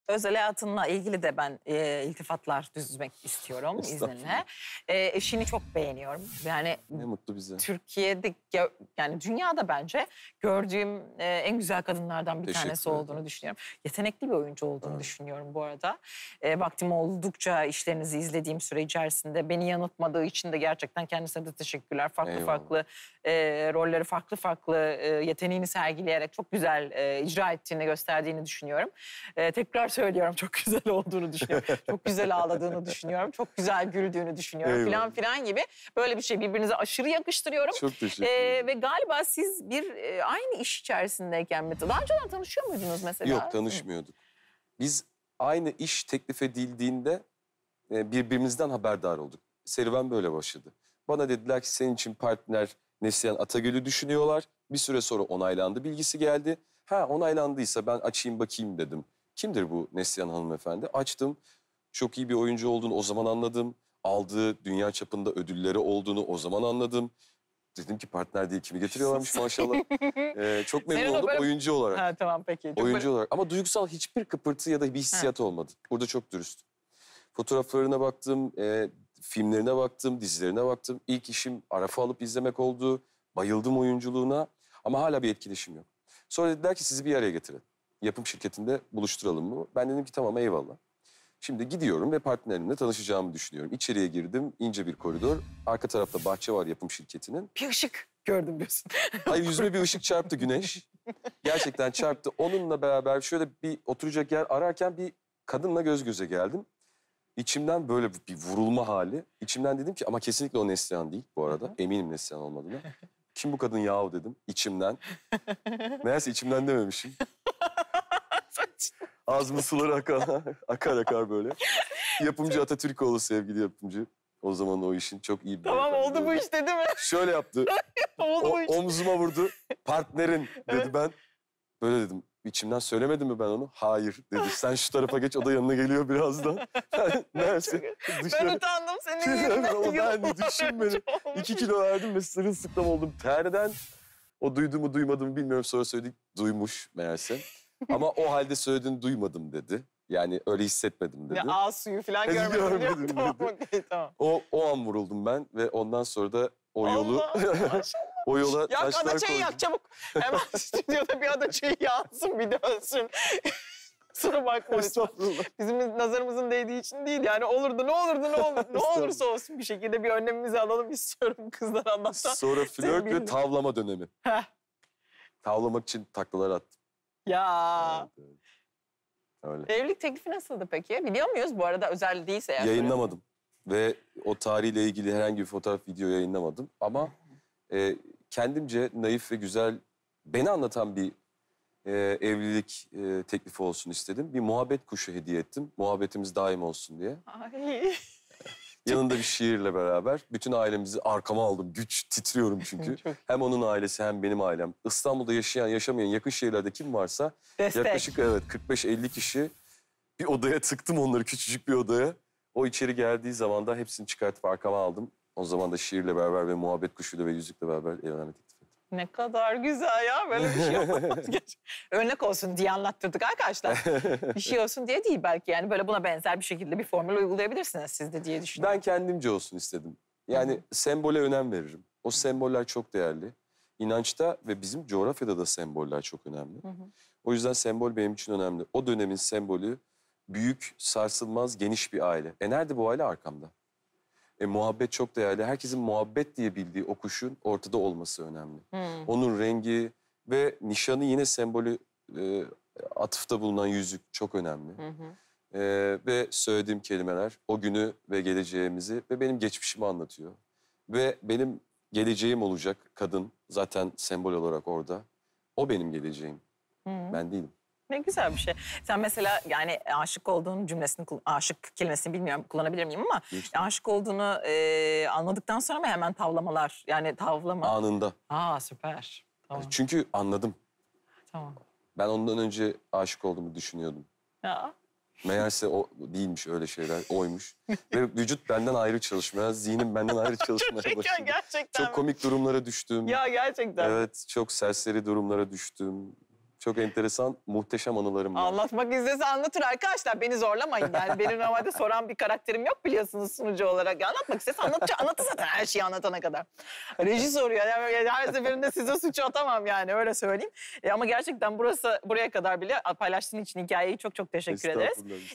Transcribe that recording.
özel hayatınla ilgili de ben iltifatlar düzmek istiyorum izninle. Eşini çok beğeniyorum. Yani Ne mutlu bize. Türkiye'de yani dünyada bence gördüğüm en güzel kadınlardan bir tanesi olduğunu düşünüyorum. Yetenekli bir oyuncu olduğunu düşünüyorum bu arada. Vaktim oldukça işlerinizi izlediğim süre içerisinde beni yanıltmadığı için de gerçekten kendisine de teşekkürler. Farklı rolleri farklı yeteneğini sergileyerek çok güzel icra ettiğini gösterdiğini düşünüyorum. Tekrar söylüyorum çok güzel olduğunu düşünüyorum. Çok güzel ağladığını düşünüyorum. Çok güzel güldüğünü düşünüyorum filan gibi. Böyle bir şey birbirinize aşırı yakıştırıyorum. Çok teşekkür ederim. Ve galiba siz aynı iş içerisindeyken mi? Daha önceden tanışıyor muydunuz mesela? Yok, tanışmıyorduk. Biz aynı iş teklif edildiğinde birbirimizden haberdar olduk. Serüven böyle başladı. Bana dediler ki senin için partner Neslihan Atagül'ü düşünüyorlar. Bir süre sonra onaylandı bilgisi geldi. Onaylandıysa ben açayım bakayım dedim. Kimdir bu Neslihan hanımefendi? Açtım. Çok iyi bir oyuncu olduğunu o zaman anladım. Aldığı dünya çapında ödülleri olduğunu o zaman anladım. Dedim ki partner diye kimi getiriyorlarmış maşallah. Çok memnun oldum oyuncu olarak. Ha, tamam peki. Oyuncu olarak. Ama duygusal hiçbir kıpırtı ya da bir hissiyat olmadı. Burada çok dürüst. Fotoğraflarına baktım, filmlerine baktım, dizilerine baktım. İlk işim Araf'ı alıp izlemek oldu. Bayıldım oyunculuğuna ama hala bir etkileşim yok. Sonra dediler ki sizi bir araya getirelim. Yapım şirketinde buluşturalım mı? Ben dedim ki tamam eyvallah. Şimdi gidiyorum ve partnerimle tanışacağımı düşünüyorum. İçeriye girdim, ince bir koridor. Arka tarafta bahçe var yapım şirketinin. Bir ışık gördüm diyorsun. Hayır, yüzüme bir ışık çarptı, güneş. Gerçekten çarptı. Onunla beraber şöyle bir oturacak yer ararken bir kadınla göz göze geldim. İçimden böyle bir vurulma hali. İçimden dedim ki ama kesinlikle o Neslihan değil bu arada. Eminim Neslihan olmadığına. Kim bu kadın yahu dedim içimden. Meğerse içimden dememişim. Ağzımın suları akar böyle. Yapımcı Atatürkoğlu, sevgili yapımcı. O zaman o işin çok iyi bir... Tamam oldu bu iş dedi mi? Şöyle yaptı. Oldu bu iş. Omzuma vurdu. Partnerin dedi ben. Böyle dedim. İçimden söylemedim mi ben onu? Hayır dedi. Sen şu tarafa geç, o da yanına geliyor birazdan. Neyse. Ben utandım senin yerine. O ben düşün beni. 2 kilo verdim ve sırılsıklam oldum. Terden o duydu mu duymadı mı bilmiyorum. Sonra söyledik. Duymuş meğerse. Ama o halde söylediğini duymadım dedi. Yani öyle hissetmedim dedi. Ya ağız suyu falan görmedim. Tamam, okay, tamam. O an vuruldum ben ve ondan sonra da o yolu... O yola taşlar koydum. Adaçayı yak çabuk. Hemen stüdyoda bir adaçayı yansın bir dönsün. Sonra bakma lütfen. Bizim nazarımızın değdiği için değil yani olurdu ne olursa olsun bir şekilde bir önlemimizi alalım istiyorum kızlar anlatsan. Sonra flört ve tavlama dönemi. Tavlamak için taklalar attım. Ya. Evet. Öyle. Evlilik teklifi nasıldı peki? Biliyor muyuz bu arada özel değilse? Yayınlamadım. Ve o tarihle ilgili herhangi bir fotoğraf, video yayınlamadım. Ama kendimce naif ve güzel, beni anlatan bir evlilik teklifi olsun istedim. Bir muhabbet kuşu hediye ettim. Muhabbetimiz daim olsun diye. Ay. Yanında bir şiirle beraber bütün ailemizi arkama aldım. Güç, titriyorum çünkü. Hem onun ailesi hem benim ailem. İstanbul'da yaşayan, yaşamayan, yakın şehirlerde kim varsa... Destek. Yaklaşık 45-50 kişi bir odaya tıktım onları, küçücük bir odaya. O içeri geldiği zaman da hepsini çıkartıp arkama aldım. O zaman da şiirle beraber ve muhabbet kuşuyla ve yüzükle beraber evlenme teklif ettim. Ne kadar güzel ya. Böyle bir şey olmaz. Örnek olsun diye anlattırdık arkadaşlar. Bir şey olsun diye değil belki yani böyle buna benzer bir şekilde bir formül uygulayabilirsiniz siz de diye düşünüyorum. Ben kendimce olsun istedim. Yani sembole önem veririm. O semboller çok değerli. İnançta ve bizim coğrafyada da semboller çok önemli. O yüzden sembol benim için önemli. O dönemin sembolü büyük, sarsılmaz, geniş bir aile. Nerede bu aile? Arkamda. Muhabbet çok değerli. Herkesin muhabbet diye bildiği o kuşun ortada olması önemli. Onun rengi ve nişanı yine sembolü, atıfta bulunan yüzük çok önemli. Ve söylediğim kelimeler o günü ve geleceğimizi ve benim geçmişimi anlatıyor. Ve benim geleceğim olacak kadın zaten sembol olarak orada. O benim geleceğim. Ben değilim. Ne güzel bir şey. Sen mesela yani aşık olduğun cümlesini, aşık kelimesini bilmiyorum kullanabilir miyim ama... Lütfen. Aşık olduğunu anladıktan sonra mı hemen tavlamalar? Yani tavlama... Anında. Süper. Tamam. Çünkü anladım. Tamam. Ben ondan önce aşık olduğumu düşünüyordum. Ya. Meğerse o değilmiş öyle şeyler, oymuş. Ve vücut benden ayrı çalışmaya, zihnim benden ayrı çalışmaya başladı. Gerçekten Çok komik durumlara düştüm. Ya gerçekten. Evet, çok serseri durumlara düştüm. Çok enteresan, muhteşem anılarım var. Anlatmak istese anlatır arkadaşlar. Beni zorlamayın yani. Benim normalde soran bir karakterim yok biliyorsunuz sunucu olarak. Anlatmak istese anlatır zaten her şeyi anlatana kadar. Reji soruyor. Yani her seferinde size suçu atamam yani öyle söyleyeyim. Ama gerçekten buraya kadar bile paylaştığın için hikayeyi çok çok teşekkür ederiz.